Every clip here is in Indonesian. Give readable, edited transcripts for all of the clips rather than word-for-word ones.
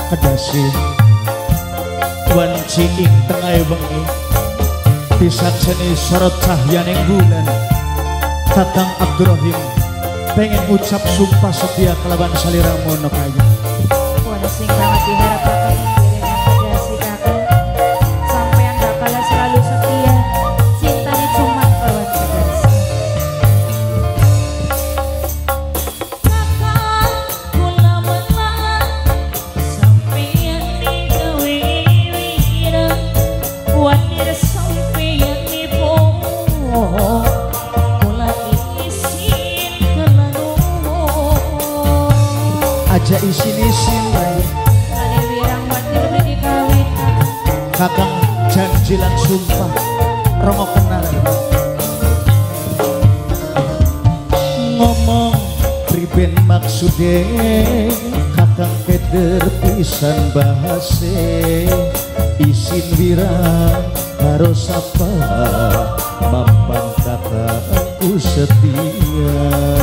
kedasi wanci ing tengah bengi disakseni sorot cahyaning bulan. Kakang Abdurrahim pengen ucap sumpah setia kelawan saliramu Nokayu. Wana sing banget diharap kakak dengan kedasi kakak, sampean bakal selalu setia, cintanya cuma kelawan kedasi. Kakak kula menang sampean digawe wirang, wadir sampean dibohong. Aja isin-isin bae Kali wirang wadir beli kawin kakang janji lan sumpah romo kenal ngomong priben maksude kakang keder pisan bahase isin wirang karo sapa mapan kakangku setia.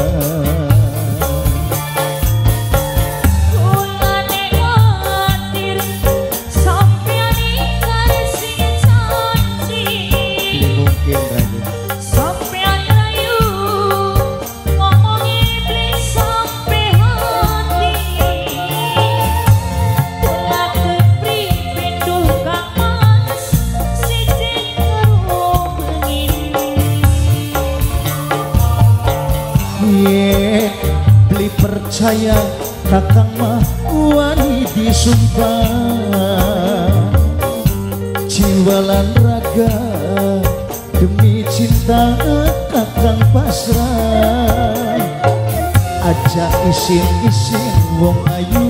Beli percaya kakang mah wani disumpah jiwa lan raga demi cinta kakang pasrah. Aja isin-isin wong ayu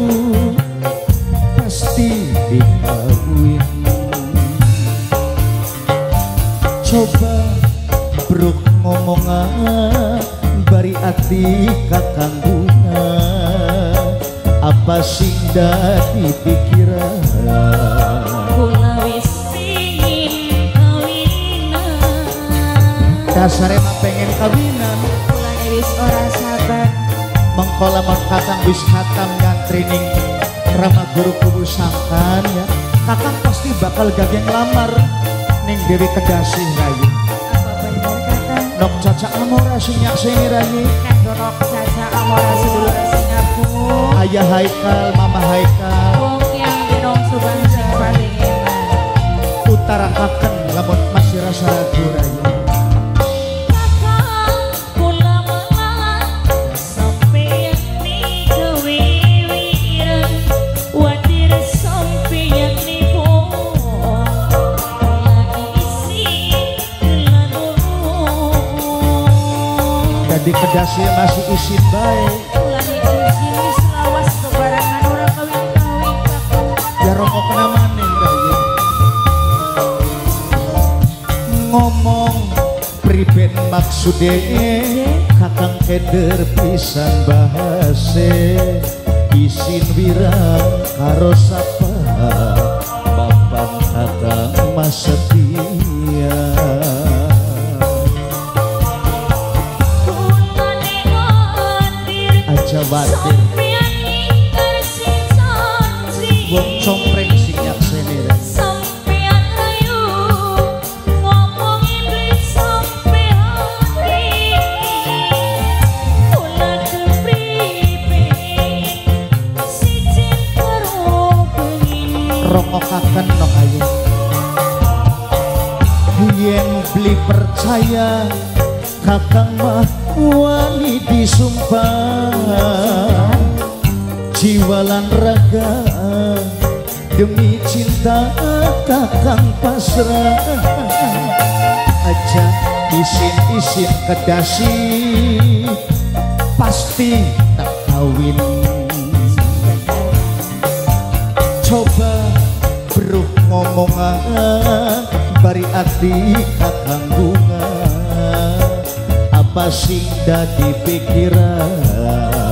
pasti dikawin. Coba bruk ngomongan bari ati kakang bunga apa sing dadi pikiran. Kula wis pingin kawinan, Dasare mah pengen kawinan. kula wis ora sabar. Mengko lamun kakang wis hatam ngantri ning Rama Guru Kubu Sangkan ya, kakang pasti bakal gageng lamar ning Dewi Kedasi Rayu. Apa bener kakang? Nok cacak amora sinyak sini Rayu. Nek donok caca amora sedulur Singapura. Ayah Haikal, Mama Haikal. Wong yang dinong subang sing paling eman. Utara kakang lamun masih rasa ragu Rayu. Kakang kula menang sampeyan digawe wirang, wadir sampeyan dibohong. Kula isi lan Jadi Kedasi masih isin baik. kula diizini selawas kebarangan ora kawin-kawin kakang. Ya rokok kena maning Rayu. Ngomong priben maksude kakang keder pisan bahase isin wirang karo sapa papan kakang mas setia. Kula neotir Aja wadir sampeyan ingkar sing janji. wong compreng sing nyakseni Sampeyan rayu ngomong iblis sampe hati. Kula kepripe siji karo pengin. rongokaken nok ayu. Yen beli percaya kakang mah wani disumpah jiwa lan raga demi cinta kakang pasrah. Aja isin-isin Kedasi pasti tak kawin. Coba beruh ngomongan bari ati kakang bunga apa sing dadi pikiran.